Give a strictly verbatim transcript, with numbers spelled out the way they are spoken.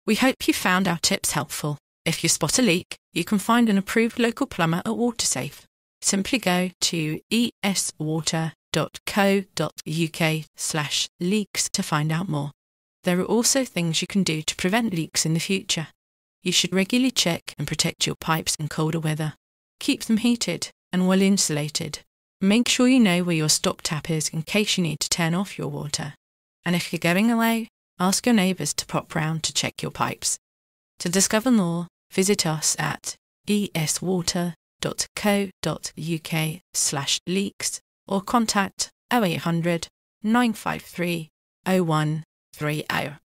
We hope you found our tips helpful. If you spot a leak, you can find an approved local plumber at Watersafe. Simply go to eswater dot co dot uk slash leaks to find out more. There are also things you can do to prevent leaks in the future. You should regularly check and protect your pipes in colder weather. Keep them heated and well insulated. Make sure you know where your stop tap is in case you need to turn off your water. And if you're going away, ask your neighbours to pop round to check your pipes. To discover more, visit us at eswater dot co dot uk slash leaks or contact oh eight hundred, nine five three, oh one three oh.